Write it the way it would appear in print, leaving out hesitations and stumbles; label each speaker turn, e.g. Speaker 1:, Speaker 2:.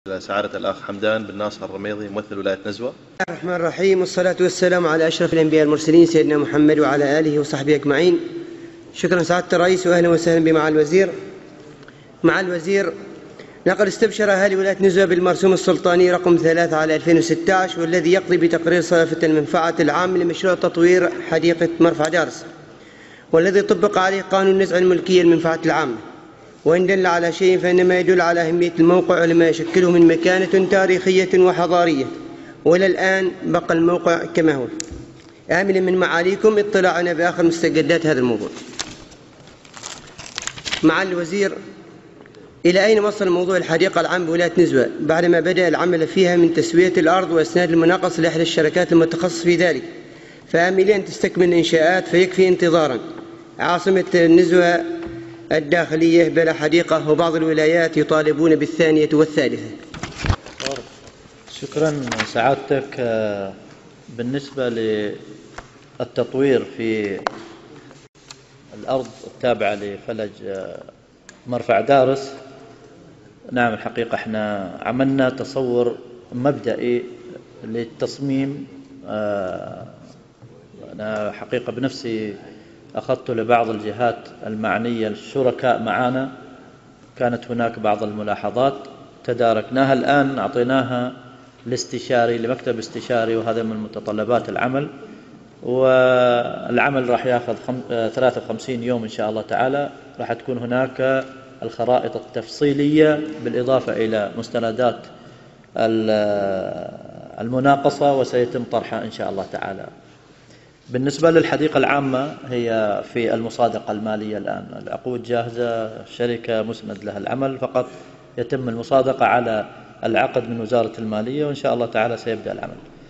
Speaker 1: سعادة الأخ حمدان بن ناصر الرميضي ممثل ولاية نزوة.
Speaker 2: بسم الله الرحمن الرحيم، والصلاة والسلام على أشرف الأنبياء المرسلين سيدنا محمد وعلى آله وصحبه أجمعين. شكرا سعادة الرئيس، وأهلا وسهلا بمعالي الوزير. معالي الوزير، لقد استبشر أهالي ولاية نزوة بالمرسوم السلطاني رقم 3 على 2016، والذي يقضي بتقرير صرافة المنفعة العامة لمشروع تطوير حديقة مرفع دارس، والذي طبق عليه قانون نزع الملكية للمنفعة العامة. وإن دل على شيء فإنما يدل على أهمية الموقع ولما يشكله من مكانة تاريخية وحضارية، وإلى الآن بقى الموقع كما هو. آمل من معاليكم اطلاعنا بآخر مستجدات هذا الموضوع. معالي الوزير، إلى أين وصل موضوع الحديقة العامة بولاية نزوة بعدما بدأ العمل فيها من تسوية الأرض وإسناد المناقصة لإحدى الشركات المتخصصة في ذلك؟ فآملين أن تستكمل الإنشاءات فيكفي انتظارا. عاصمة نزوة الداخلية بلا حديقة، وبعض الولايات يطالبون بالثانية والثالثة.
Speaker 3: شكرا سعادتك. بالنسبة للتطوير في الأرض التابعة لفلج مرفع دارس، نعم الحقيقة احنا عملنا تصور مبدئي للتصميم. أنا حقيقة بنفسي أخذت لبعض الجهات المعنية الشركاء معنا، كانت هناك بعض الملاحظات تداركناها، الآن أعطيناها الاستشاري لمكتب استشاري، وهذا من متطلبات العمل. والعمل راح ياخذ 53 يوم إن شاء الله تعالى. راح تكون هناك الخرائط التفصيلية بالإضافة إلى مستندات المناقصة، وسيتم طرحها إن شاء الله تعالى. بالنسبة للحديقة العامة، هي في المصادقة المالية الآن، العقود جاهزة، الشركة مسند لها العمل، فقط يتم المصادقة على العقد من وزارة المالية، وإن شاء الله تعالى سيبدأ العمل.